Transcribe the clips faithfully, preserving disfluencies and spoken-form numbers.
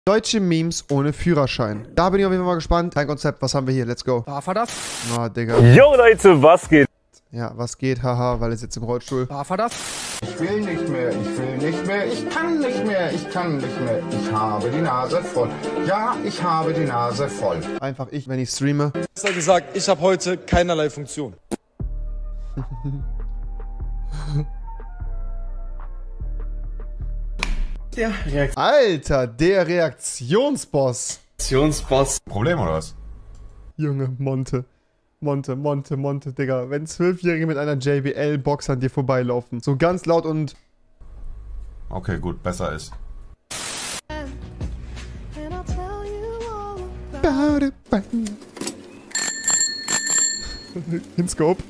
Deutsche Memes ohne Führerschein. Da bin ich auf jeden Fall mal gespannt. Kein Konzept, was haben wir hier? Let's go. Darf er das? Na, Digga. Jo Leute, was geht? Ja, was geht? Haha, weil er sitzt im Rollstuhl. Darf er das? Ich will nicht mehr, ich will nicht mehr, ich kann nicht mehr, ich kann nicht mehr. Ich habe die Nase voll. Ja, ich habe die Nase voll. Einfach ich, wenn ich streame. Besser gesagt, ich habe heute keinerlei Funktion. Der Reaktionsboss. Alter, der Reaktionsboss. Reaktionsboss. Problem oder was? Junge, Monte. Monte, Monte, Monte, Digga. Wenn Zwölfjährige mit einer J B L-Box an dir vorbeilaufen. So ganz laut und... Okay, gut, besser ist. In Scope.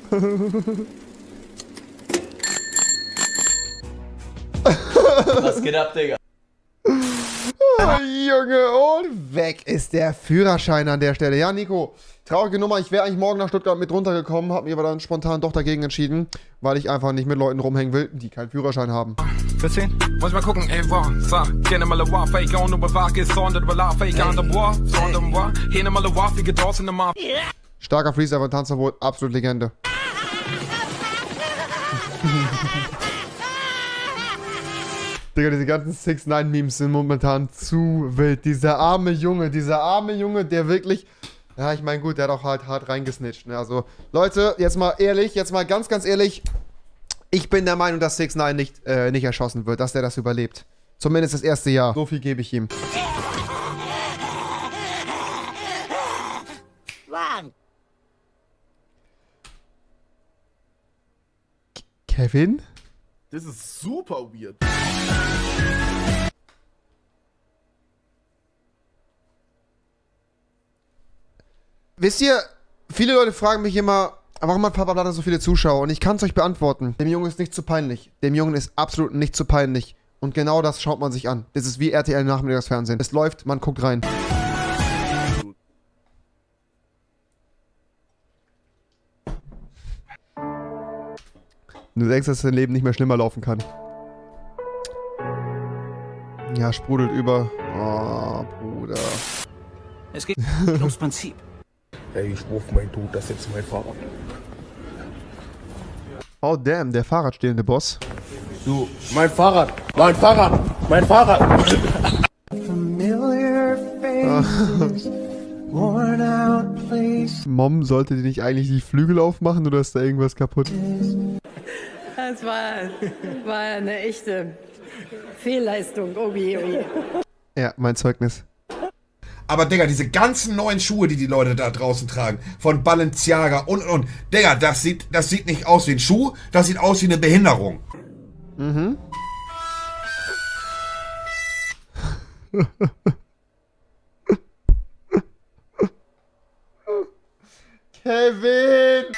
Was geht ab, Digga? Oh, Junge, und weg ist der Führerschein an der Stelle. Ja, Nico, traurige Nummer. Ich wäre eigentlich morgen nach Stuttgart mit runtergekommen, habe mir aber dann spontan doch dagegen entschieden, weil ich einfach nicht mit Leuten rumhängen will, die keinen Führerschein haben. vierzehn? Muss ich mal gucken. Ey, wow, so. Gerne mal eine Fake on the Waffe, ist on the Fake on the War, on the War. Hier mal eine Waffe, gedorst in der Map. Starker Freestyle von Tanzverbot, absolut Legende. Digga, diese ganzen six nine Memes sind momentan zu wild. Dieser arme Junge, dieser arme Junge, der wirklich... Ja, ich meine, gut, der hat auch halt hart reingesnitcht. Ne? Also, Leute, jetzt mal ehrlich, jetzt mal ganz, ganz ehrlich. Ich bin der Meinung, dass six nine nicht, äh, nicht erschossen wird, dass der das überlebt. Zumindest das erste Jahr. So viel gebe ich ihm. Kevin? Das ist super weird. Wisst ihr, viele Leute fragen mich immer, warum hat Papa Blatter so viele Zuschauer? Und ich kann es euch beantworten. Dem Jungen ist nicht zu peinlich. Dem Jungen ist absolut nicht zu peinlich. Und genau das schaut man sich an. Das ist wie R T L Nachmittagsfernsehen. Es läuft, man guckt rein. Du denkst, dass dein Leben nicht mehr schlimmer laufen kann. Ja, sprudelt über. Oh, Bruder. Es geht ums Prinzip. Ey, ich ruf mein Tod, das ist jetzt mein Fahrrad. Oh damn, der Fahrradstehlende Boss. Du, mein Fahrrad, mein Fahrrad, mein Fahrrad. Mom, sollte die nicht eigentlich die Flügel aufmachen oder ist da irgendwas kaputt? Das war, war eine echte Fehlleistung, Obi, Obi. Ja, mein Zeugnis. Aber Digga, diese ganzen neuen Schuhe, die die Leute da draußen tragen, von Balenciaga und und, Digga, das sieht, das sieht nicht aus wie ein Schuh, das sieht aus wie eine Behinderung. Mhm. Kevin!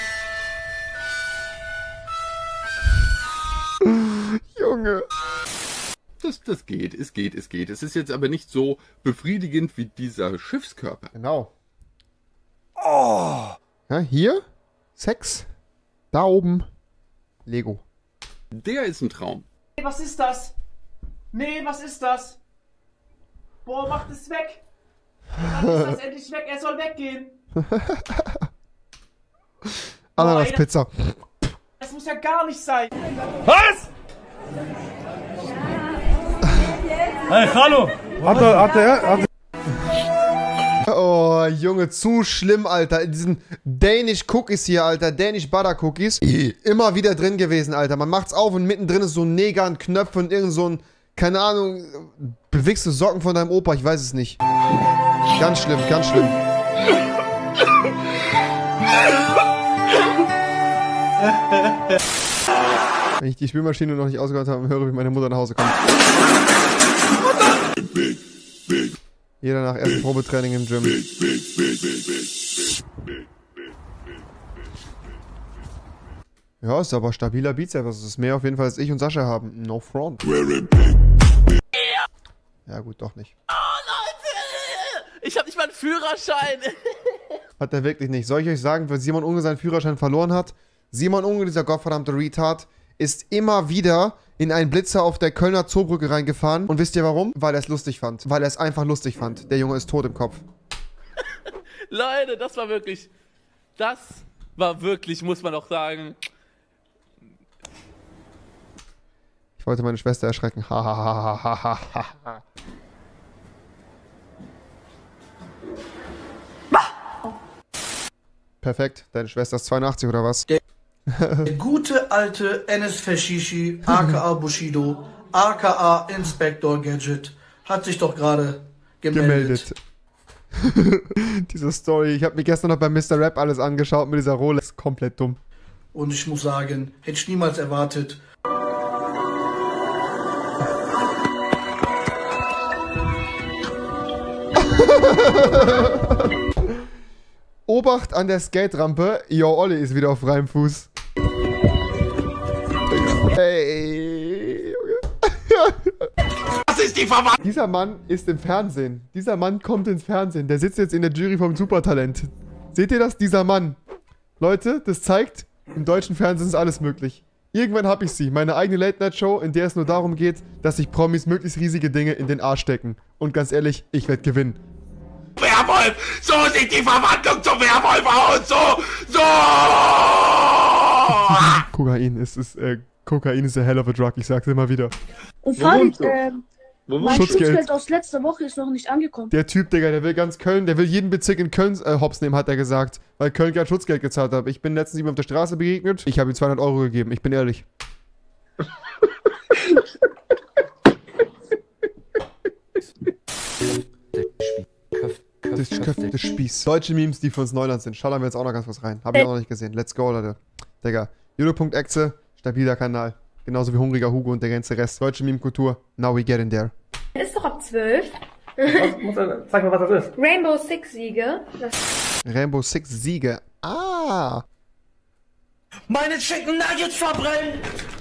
Junge. Das, das geht, es geht, es geht. Es ist jetzt aber nicht so befriedigend wie dieser Schiffskörper. Genau. Oh. Ja, hier Sex. Da oben Lego. Der ist ein Traum. Was ist das? Nee, was ist das? Boah, macht es weg. Wann ist das endlich weg? Er soll weggehen. Ananas-Pizza. Das muss ja gar nicht sein. Was? Hey, hallo! Hat er, hat er, hat er. Oh, Junge, zu schlimm, Alter. In diesen Danish Cookies hier, Alter. Danish Butter Cookies. Immer wieder drin gewesen, Alter. Man macht's auf und mittendrin ist so ein Neger, ein Knöpfe und irgend so ein, keine Ahnung, bewichste Socken von deinem Opa. Ich weiß es nicht. Ganz schlimm, ganz schlimm. Wenn ich die Spülmaschine noch nicht ausgehört habe, höre, wie meine Mutter nach Hause kommt. Jeder nach ersten Probetraining im Gym. Ja, ist aber stabiler Bizeps. Das ist mehr auf jeden Fall, als ich und Sascha haben. No front. Ja gut, doch nicht. Oh Leute! Ich hab nicht mal einen Führerschein! Hat er wirklich nicht. Soll ich euch sagen, wenn Simon Unge seinen Führerschein verloren hat? Simon Unge, dieser gottverdammte Retard, ist immer wieder in einen Blitzer auf der Kölner Zoobrücke reingefahren. Und wisst ihr warum? Weil er es lustig fand. Weil er es einfach lustig fand. Der Junge ist tot im Kopf. Leute, das war wirklich... Das war wirklich, muss man auch sagen... Ich wollte meine Schwester erschrecken. Hahaha. Perfekt. Deine Schwester ist zweiundachtzig oder was? Der, der gute alte Enes Feshishi, aka Bushido, aka Inspector Gadget, hat sich doch gerade gemeldet. gemeldet. Diese Story. Ich habe mir gestern noch bei Mister Rap alles angeschaut mit dieser Rolex. Komplett dumm. Und ich muss sagen, hätte ich niemals erwartet. Obacht an der Skate-Rampe. Yo, Olli ist wieder auf freiem Fuß. Hey, Junge. Das ist die Verwandlung. Dieser Mann ist im Fernsehen. Dieser Mann kommt ins Fernsehen. Der sitzt jetzt in der Jury vom Supertalent. Seht ihr das? Dieser Mann. Leute, das zeigt, im deutschen Fernsehen ist alles möglich. Irgendwann habe ich sie. Meine eigene Late-Night-Show, in der es nur darum geht, dass sich Promis möglichst riesige Dinge in den Arsch stecken. Und ganz ehrlich, ich werde gewinnen. Werwolf! So sieht die Verwandlung zum Werwolf aus! So! So! Kokain ist, ist, äh, Kokain ist a hell of a drug, ich sag's immer wieder. Und Farid, ähm, mein Schutzgeld. Schutzgeld aus letzter Woche ist noch nicht angekommen. Der Typ, Digga, der will ganz Köln, der will jeden Bezirk in Köln äh, hops nehmen, hat er gesagt. Weil Köln gerade Schutzgeld gezahlt hat. Ich bin letztens ihm auf der Straße begegnet. Ich habe ihm zweihundert Euro gegeben, ich bin ehrlich. Das Köpfe des Spieß. Deutsche Memes, die für uns Neuland sind. Schallern wir jetzt auch noch ganz was rein. Hab ich auch noch nicht gesehen. Let's go, Leute. Digga. Judo.exe, stabiler Kanal. Genauso wie Hungriger Hugo und der ganze Rest. Deutsche Meme-Kultur. Now we get in there. Ist doch ab zwölf. Was, muss er, sag mal, was das ist. Rainbow Six Siege. Rainbow Six Siege. Ah. Meine Chicken Nuggets verbrennen!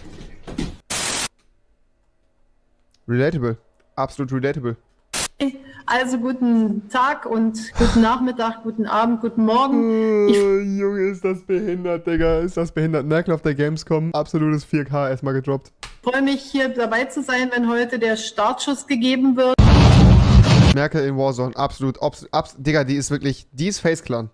Relatable. Absolut relatable. Also guten Tag und guten Nachmittag, guten Abend, guten Morgen. Ich Oh, Junge, ist das behindert, Digga. Ist das behindert. Merkel auf der Gamescom. Absolutes vier K erstmal gedroppt. freue mich, hier dabei zu sein, wenn heute der Startschuss gegeben wird. Merkel in Warzone. Absolut. Obs, abs, Digga, die ist wirklich... Die ist Face Clan.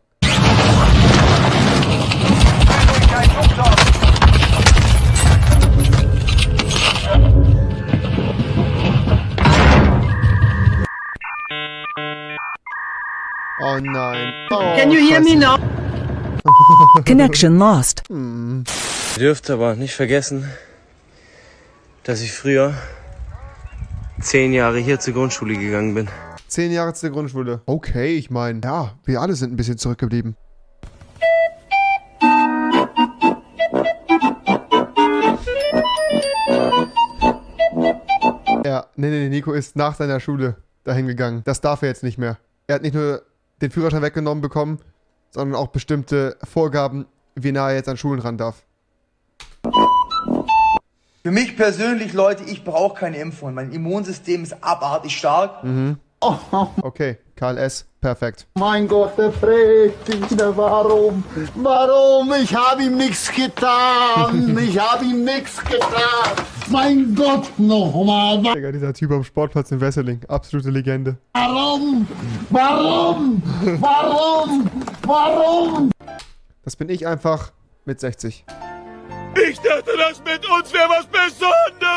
Oh nein. Oh, Can you hear me now? Connection lost. Hm. Ihr dürft aber nicht vergessen, dass ich früher zehn Jahre hier zur Grundschule gegangen bin. Zehn Jahre zur Grundschule. Okay, ich meine, ja, wir alle sind ein bisschen zurückgeblieben. Ja, nee, nee, nee, Nico ist nach seiner Schule dahin gegangen. Das darf er jetzt nicht mehr. Er hat nicht nur den Führerschein weggenommen bekommen, sondern auch bestimmte Vorgaben, wie nah er jetzt an Schulen ran darf. Für mich persönlich, Leute, ich brauche keine Impfung. Mein Immunsystem ist abartig stark. Mhm. Okay, Karl S., perfekt. Mein Gott, der fragt wieder, warum? Warum? Ich habe ihm nichts getan. Ich habe ihm nichts getan. Mein Gott, nochmal. Digga, dieser Typ am Sportplatz in Wesseling. Absolute Legende. Warum? Warum? Warum? Warum? Das bin ich einfach mit sechzig. Ich dachte, das mit uns wäre was Besonderes!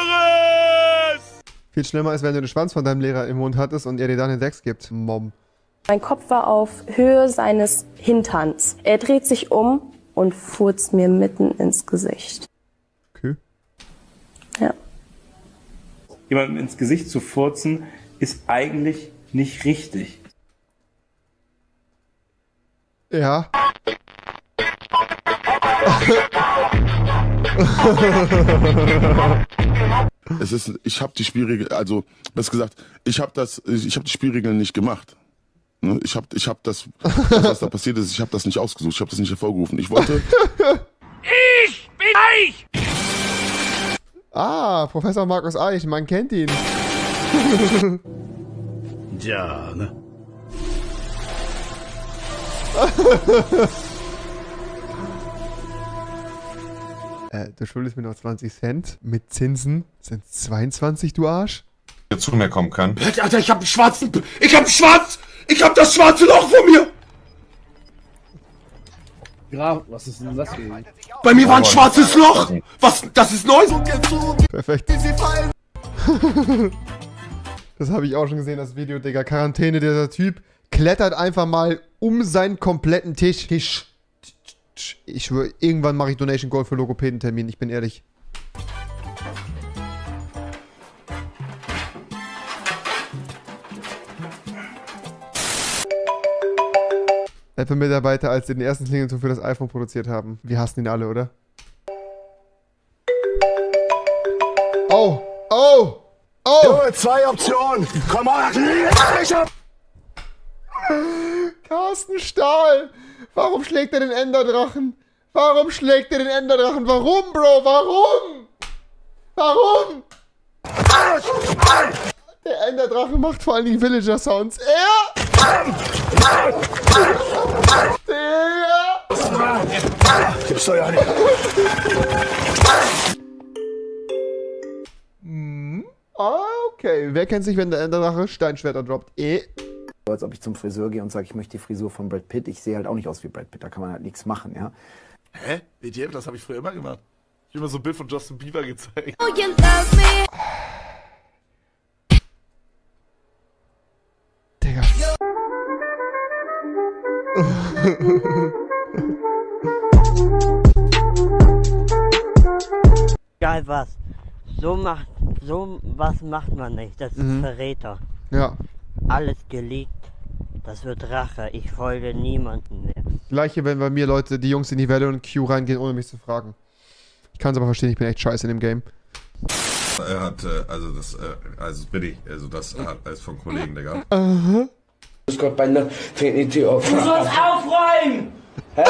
Viel schlimmer ist, wenn du den Schwanz von deinem Lehrer im Mund hattest und er dir dann den Sex gibt. Mom. Mein Kopf war auf Höhe seines Hinterns. Er dreht sich um und furzt mir mitten ins Gesicht. Okay. Ja. Jemandem ins Gesicht zu furzen, ist eigentlich nicht richtig. Ja. Es ist, ich habe die Spielregeln, also besser gesagt, ich habe das, ich habe die Spielregeln nicht gemacht. Ne? Ich habe, ich habe das, das, was da passiert ist, ich habe das nicht ausgesucht, ich habe das nicht hervorgerufen. Ich wollte. Ich bin Eich! Ah, Professor Markus Eich, man kennt ihn. Ja, ne? Äh, du schuldest mir noch zwanzig Cent. Mit Zinsen sind zweiundzwanzig, du Arsch. Der zu mir kommen kann. Alter, ich hab einen schwarzen... Ich hab einen schwarz... Ich hab das schwarze Loch vor mir! Graf, was ist denn das für ein? Bei mir war ein schwarzes Loch! Was? Das ist neu? Perfekt. Das habe ich auch schon gesehen, das Video, Digga. Quarantäne, dieser Typ klettert einfach mal um seinen kompletten Tisch. Tisch. Ich schwöre, irgendwann mache ich Donation Gold für Logopädentermin, ich bin ehrlich. Apple-Mitarbeiter, als sie den ersten Klingelton für das iPhone produziert haben. Wir hassen ihn alle, oder? Oh! Oh! Oh! Junge, zwei Optionen! Komm mal! Carsten Stahl! Warum schlägt er den Enderdrachen? Warum schlägt er den Enderdrachen? Warum, Bro? Warum? Warum? Der Enderdrache macht vor allen Dingen Villager-Sounds. Er... Der... Gib's doch ja nicht. Hm? Okay. Wer kennt sich, wenn der Enderdrache Steinschwerter droppt? Eh. Als ob ich zum Friseur gehe und sage, ich möchte die Frisur von Brad Pitt. Ich sehe halt auch nicht aus wie Brad Pitt, da kann man halt nichts machen, ja. Hä? W T F, das habe ich früher immer gemacht. Ich habe immer so ein Bild von Justin Bieber gezeigt. Oh, you love me. Digga. Egal was. So macht, so was macht man nicht. Das ist Mhm. Verräter. Ja. Alles geleakt. Das wird Rache. Ich folge niemandem mehr. Gleiche, wenn bei mir Leute, die Jungs in die Welle und Q reingehen, ohne mich zu fragen. Ich kann es aber verstehen, ich bin echt scheiße in dem Game. Er hat, äh, also das, äh, also bin ich, also das hat alles von Kollegen, Digga. Aha. Grüß Gott, bei der fängt die Tür auf. Du sollst aufräumen! Hä?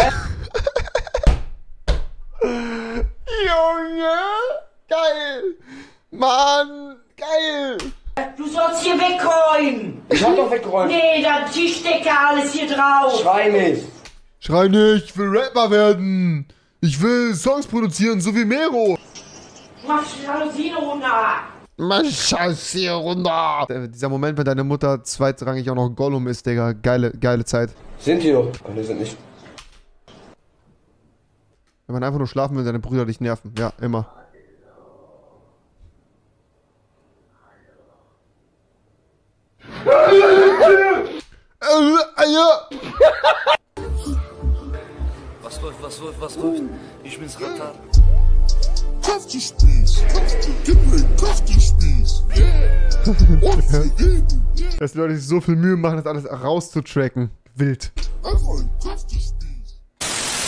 Junge! Geil! Mann! Geil! Du sollst hier wegräumen! Ich hab doch weggeräumt. Nee, der Tischdecke, alles hier drauf! Schrei nicht! Schrei nicht, ich will Rapper werden! Ich will Songs produzieren, so wie Mero! Mach Jalousien runter! Mach Scheiß hier runter! Dieser Moment, wenn deine Mutter zweitrangig auch noch Gollum ist, Digga. Geile, geile Zeit. Sind die doch? Oh, die sind nicht. Wenn man einfach nur schlafen will, deine Brüder dich nerven. Ja, immer. Was läuft, was läuft, was läuft? Ich bin's Ratar. Kaffeespieß, gib mir einen Kaffeespieß. Dass die Leute sich so viel Mühe machen, das alles rauszutracken. Wild. Einfach ein Kaffeespieß.